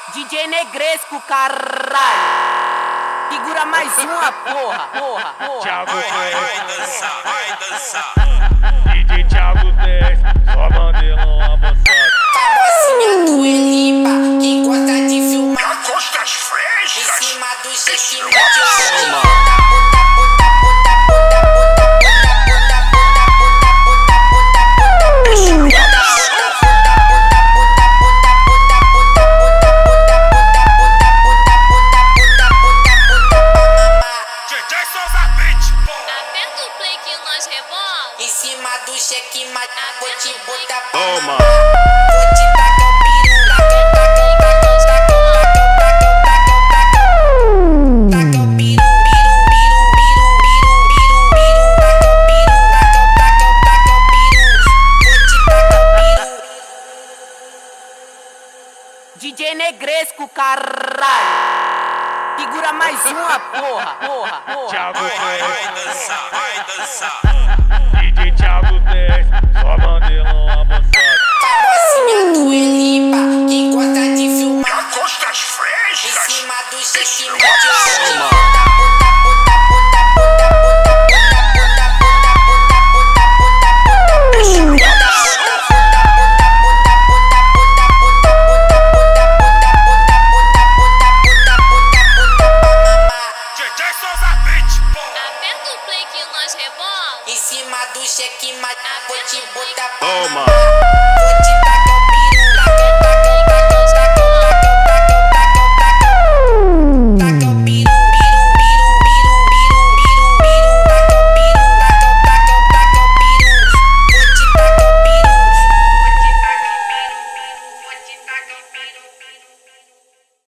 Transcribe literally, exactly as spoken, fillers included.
D J Negresco, caralho. Segura mais uma, porra, porra, porra. Thiago Vai, vai, vai dez, dançar, vai dançar. D J Thiago dez, só bandelão avançado. Famosinha do Elipa, quem gosta de filmar Costas em frescas. cima do checkmate. Toma. Aperta o play que nós rebola. Em cima do checkmate, vou te botar pra Toma. mamar. Vou te tacar o piru, taca, taca, taca, taca, taca, taca o piru, piru, piru, piru, piru, piru, taca o piru, taca, taca, taca o piru. Vou te tacar o piru. D J Negresco, caralho. Segura mais uma, porra, porra, porra. Thiago Vai, vai, vai dez, dançar, vai dançar. D J Thiago dez, só bandelão avançado. Famosinha do Elipa, quem gosta de filmar Costas em frescas. cima do checkmate. Toma. Aperta o play que nós rebola. Em cima do checkmate, vou te botar pra Toma. mamar. Vou te tacar o piru, taca, taca, taca, taca, taca, taca, taca, taca o piru, piru, piru, piru, piru, piru, piru, taca o piru, taca, taca, taca o piru. Vou te tacar o piru, vou te tacar o piru, vou te tacar o piru.